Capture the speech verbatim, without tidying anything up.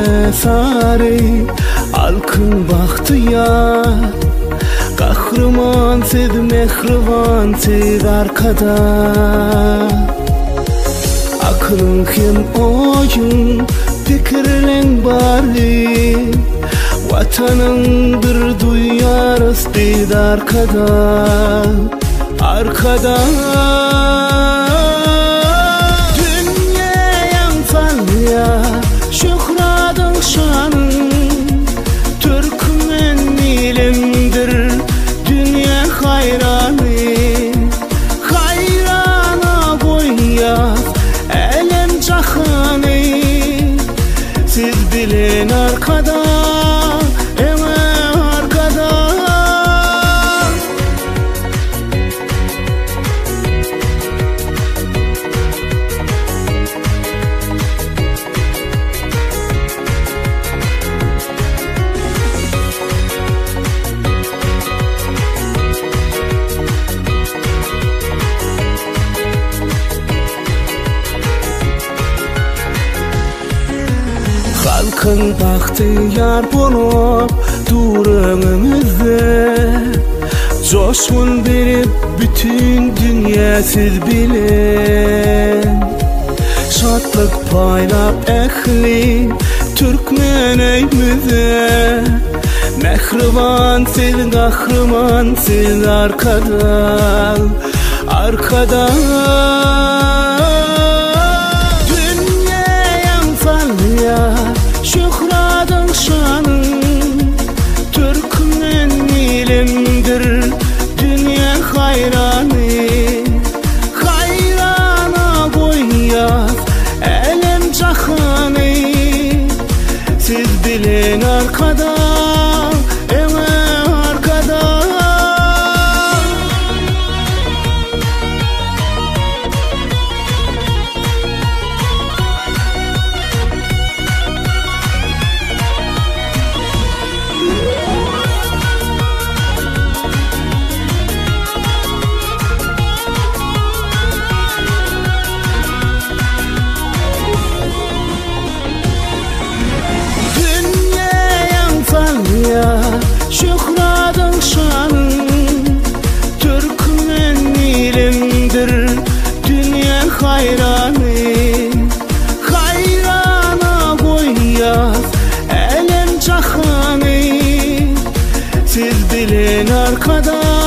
sarı halkın bahtiyar. Kahraman siz, mehriban siz arkada. Aklın hem oyun, fikirlen bari. Vatanın bir duyar istid arkada. Arkada dünyaya salya şöhradın şanın. Türkmen ilimdir dünya hayranı. Hayrana koyar elem cahanı. Siz bilin arkada, eme arkada. Halkın bahtiyar bulup durumumuzda. Coşkun verip bütün dünya siz bilin. Şatlık paylap ehli Türkmen evimize. Mehriban siz, kahraman siz arkada. Arkada dünyaya salya şöhradın şanın. Türkmen ilimdir dünya hayranı. Hayrana koyar elem cahanı. Siz bilin arkada, eme arkada. Şöhradın şanın. Türkmen ilimdir dünya hayranı. Hayrana koyar elem cahanı. Siz bilin arkada.